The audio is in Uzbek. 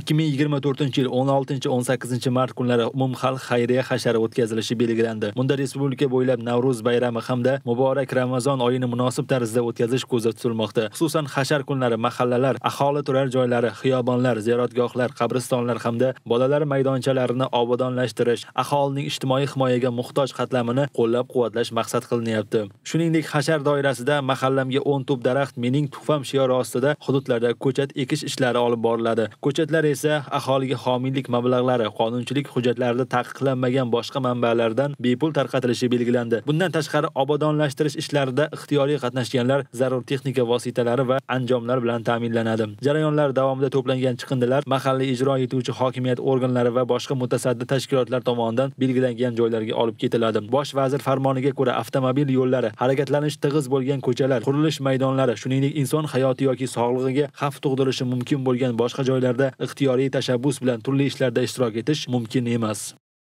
2024-yil 16-18 mart kunlari umumxalq xayriya hashari o'tkazilishi belgilandi. Bunda respublika bo'ylab Navro'z bayrami hamda muborak Ramazon oyini munosib tarzda o'tkazish ko'zda tutilmoqda. Xususan hashar kunlari mahallalar, aholi turar joylari, xiyobonlar, ziyoratgohlar, qabristonlar hamda bolalar maydonchalarini obodonlashtirish, aholining ijtimoiy himoyaga muhtoj qatlamini qo'llab-quvvatlash maqsad qilinyapti. Shuningdek, hashar doirasida mahallamga 10 tup daraxt mening tuhfam shiori ostida hududlarda ko'chat ekish ishlari olib boriladi. Ko'chatlar esa aholiga homiylik mablag'lari, qonunchilik hujjatlarida taqiqlanmagan boshqa manbalardan bepul tarqatilishi belgilandi. Bundan tashqari obodonlashtirish ishlarida ixtiyoriy qatnashganlar zarur texnika vositalari va anjomlar bilan ta'minlanadi. Jarayonlar davomida to'plangan chiqindilar mahalliy ijro etuvchi hokimiyat organlari va boshqa mutasaddi tashkilotlar tomonidan belgilangan joylarga olib ketiladi. Bosh vazir farmoniga ko'ra avtomobil yo'llari, harakatlanish tig'iz bo'lgan ko'chalar, qurilish maydonlari, shuningdek inson hayoti yoki sog'lig'iga xavf tug'dirishi mumkin bo'lgan boshqa joylarda ixtiyoriy tashabbus bilan turli ishlarda ishtirok etish mumkin emas.